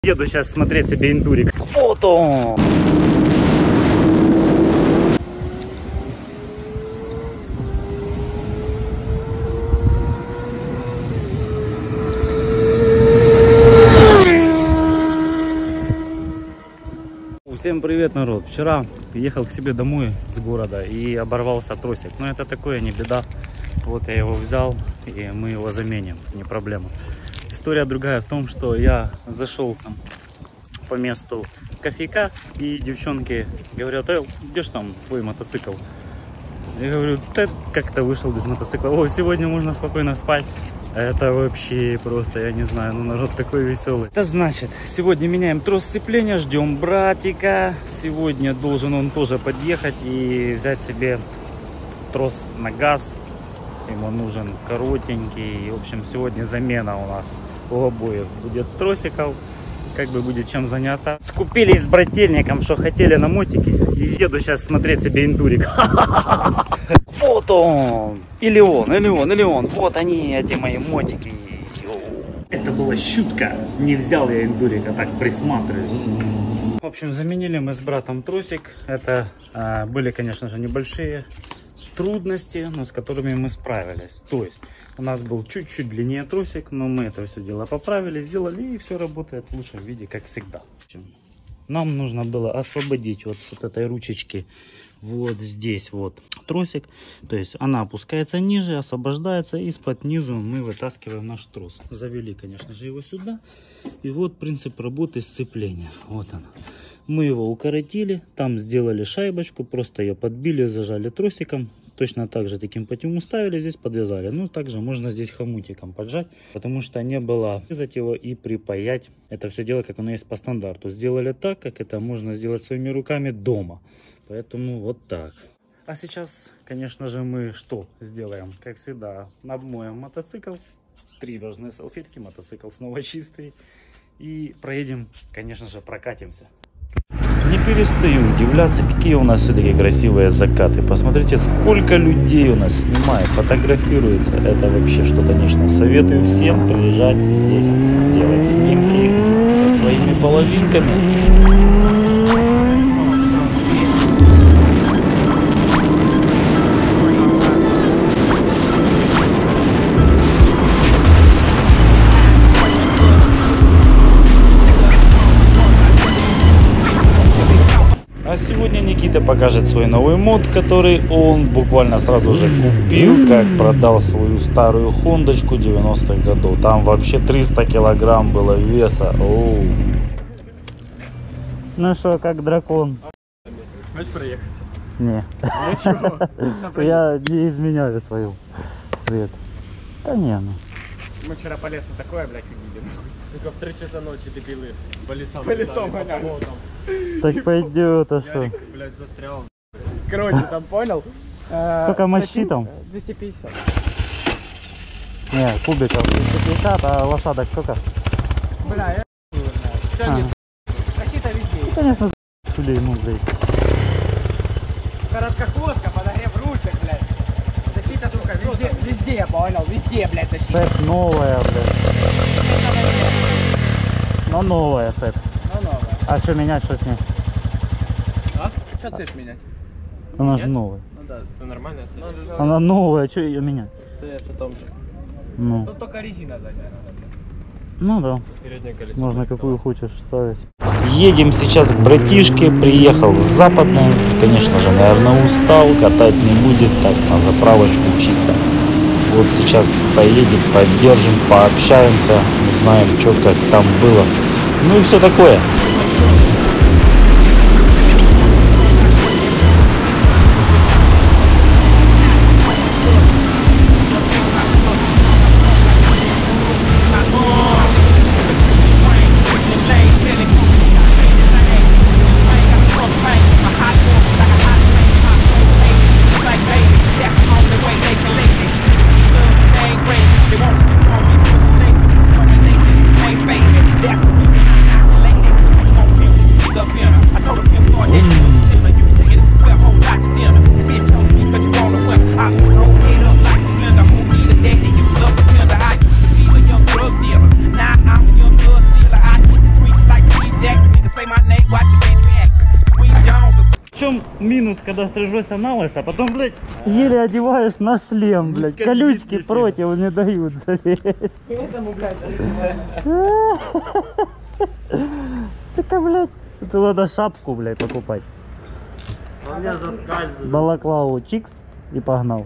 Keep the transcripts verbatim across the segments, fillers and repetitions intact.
Еду сейчас смотреть себе эндурик. Вот он! Всем привет, народ! Вчера ехал к себе домой с города и оборвался тросик. Но это такое, не беда. Вот я его взял и мы его заменим, не проблема. История другая в том, что я зашел там по месту кофейка, и девчонки говорят: э, где ж там твой мотоцикл? Я говорю: да как-то вышел без мотоцикла. О, сегодня можно спокойно спать. Это вообще просто, я не знаю, ну народ такой веселый. Это значит, сегодня меняем трос сцепления, ждем братика. Сегодня должен он тоже подъехать и взять себе трос на газ. Ему нужен коротенький. В общем, сегодня замена у нас у обоих будет тросиков. Как бы будет чем заняться. Скупились с брательником, что хотели на мотике. И еду сейчас смотреть себе эндурик. Вот он! Или он, или он, или он. Вот они, эти мои мотики. Это была шутка. Не взял я эндурика, так присматриваюсь. В общем, заменили мы с братом тросик. Это а, были, конечно же, небольшие трудности, но с которыми мы справились. То есть у нас был чуть-чуть длиннее тросик, но мы это все дело поправили, сделали, и все работает в лучшем виде, как всегда. Нам нужно было освободить вот с вот этой ручечки вот здесь вот тросик. То есть она опускается ниже, освобождается, и из-под низу мы вытаскиваем наш трос. Завели, конечно же, его сюда. И вот принцип работы сцепления. Вот она. Мы его укоротили, там сделали шайбочку, просто ее подбили, зажали тросиком. Точно так же таким путем уставили, здесь подвязали. Ну, также можно здесь хомутиком поджать, потому что не было вязать его и припаять. Это все дело, как оно есть по стандарту. Сделали так, как это можно сделать своими руками дома. Поэтому вот так. А сейчас, конечно же, мы что сделаем? Как всегда, обмоем мотоцикл. Три влажные салфетки, мотоцикл снова чистый. И проедем, конечно же, прокатимся. Не перестаю удивляться, какие у нас все-таки красивые закаты. Посмотрите, сколько людей у нас снимает, фотографируется. Это вообще что-то нечто. Советую всем приезжать здесь, делать снимки со своими половинками. А сегодня Никита покажет свой новый мод, который он буквально сразу же купил, как продал свою старую хондочку девяностых годов. Там вообще триста килограмм было веса. Оу. Ну что, как дракон? Хочешь проехать? Не. Я не изменяю свою. Привет. Да не, ну. Мы вчера по лесу такое, блядь, видели. Сука, в три часа ночи дебилы по лесам. По лесам гоняли. Так пойдет, а что? Блядь, застрял. Короче, там понял? Сколько мощи там? двести пятьдесят. Не, кубиков двести пятьдесят, а лошадок сколько? Бля, я А. Защита везде. Конечно, людей, ну, блядь. Короткоходка, подогрев ручек, блядь. Защита, сука, везде, везде, я понял, везде, блядь, защита. Цепь новая, блядь. Но новая цепь. Ну, новая. А что менять, что с ней? А? Что цепь менять? Она же новая. Ну да, это нормальная цепь. Она новая, что ее менять? Ты о том же. Ну. Тут только резина задняя надо, блядь. Ну да. Переднее колесо. Можно какую хочешь ставить. Едем сейчас к братишке. Приехал с западной. Конечно же, наверное, устал. Катать не будет. Так, на заправочку чисто. Вот сейчас поедем, поддержим, пообщаемся. Узнаем, что как там было. Ну и все такое. That's the reason I calculated. потом минус, когда стрижешься на лысо, а потом, блядь, еле одеваешь на шлем, блядь. Колючки против не дают залезть. Поэтому, блядь, сука, блядь. Это надо шапку, блядь, покупать. Он меня заскальзывает. Балаклаву чикс и погнал.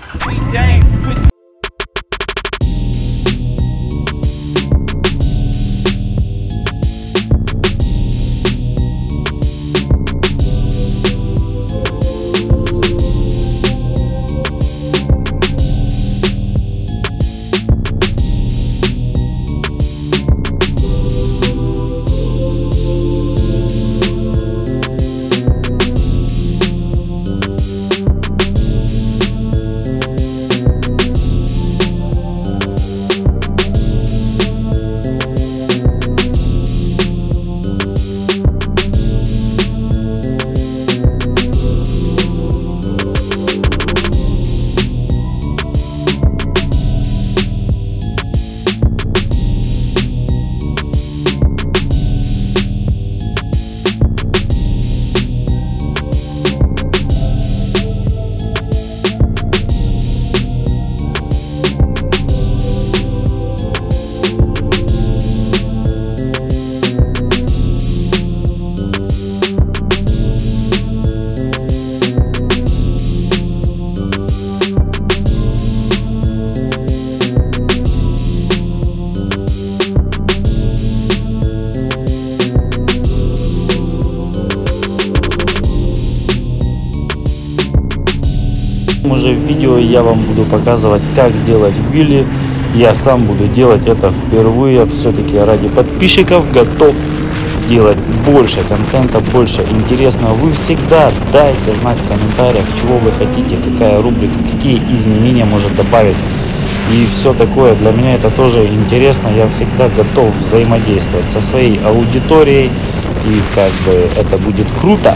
Уже в видео я вам буду показывать, как делать вилли. Я сам буду делать это впервые. Все-таки ради подписчиков готов делать больше контента, больше интересного. Вы всегда дайте знать в комментариях, чего вы хотите, какая рубрика, какие изменения может добавить. И все такое. Для меня это тоже интересно. Я всегда готов взаимодействовать со своей аудиторией. И как бы это будет круто.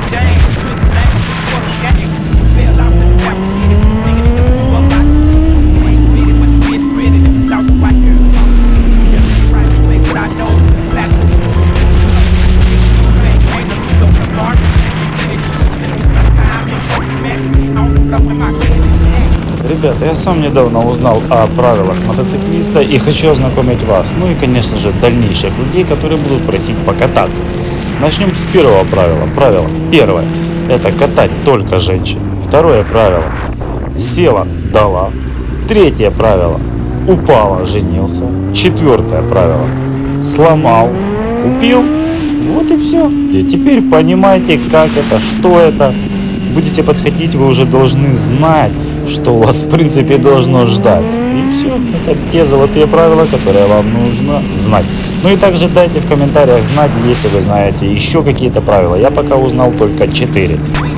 Ребята, я сам недавно узнал о правилах мотоциклиста и хочу ознакомить вас, ну и конечно же дальнейших людей, которые будут просить покататься. Начнем с первого правила. Правило первое — это катать только женщин. Второе правило — села, дала. Третье правило — упала, женился. Четвертое правило — сломал, купил. Вот и все. И теперь понимаете, как это, что это. Будете подходить, вы уже должны знать, что вас в принципе должно ждать. И все. Это те золотые правила, которые вам нужно знать. Ну и также дайте в комментариях знать, если вы знаете еще какие-то правила. Я пока узнал только четыре.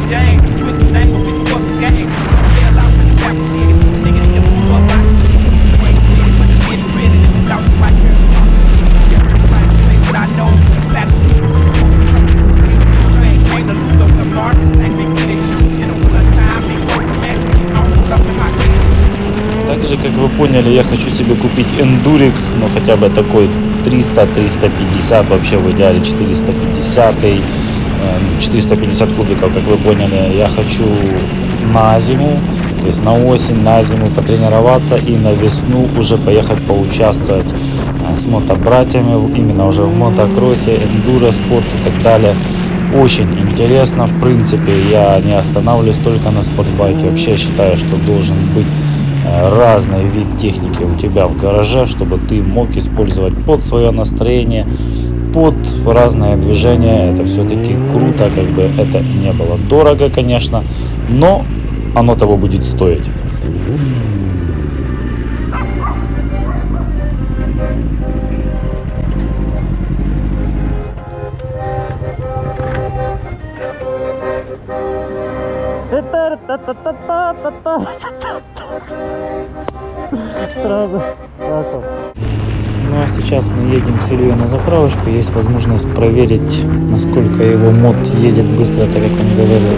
Также, как вы поняли, я хочу себе купить эндурик, ну хотя бы такой триста триста пятьдесят, вообще в идеале четыреста пятьдесят, четыреста пятьдесят кубиков, как вы поняли. Я хочу на зиму, то есть на осень, на зиму потренироваться и на весну уже поехать поучаствовать с мотобратьями, именно уже в мотокроссе, эндуро, спорт и так далее. Очень интересно, в принципе, я не останавливаюсь только на спортбайке. Вообще я считаю, что должен быть разный вид техники у тебя в гараже, чтобы ты мог использовать под свое настроение, под разные движения. Это все-таки круто, как бы это не было дорого, конечно, но оно того будет стоить. Сразу пошел. Ну а сейчас мы едем с Ильей на заправочку. Есть возможность проверить, насколько его мод едет быстро, так как он говорил.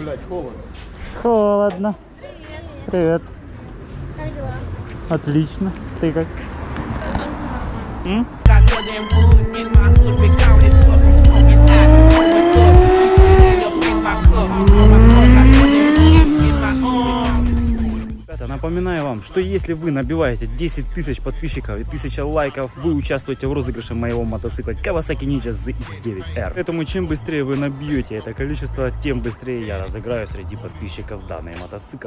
блядь, холодно. Холодно. Привет. Как дела? Отлично. Ты как? М? Ребята, напоминаю вам, что если вы набиваете десять тысяч подписчиков и тысяча лайков, вы участвуете в розыгрыше моего мотоцикла Kawasaki Ninja зет икс девять эр. Поэтому чем быстрее вы набьете это количество, тем быстрее я разыграю среди подписчиков данный мотоцикл.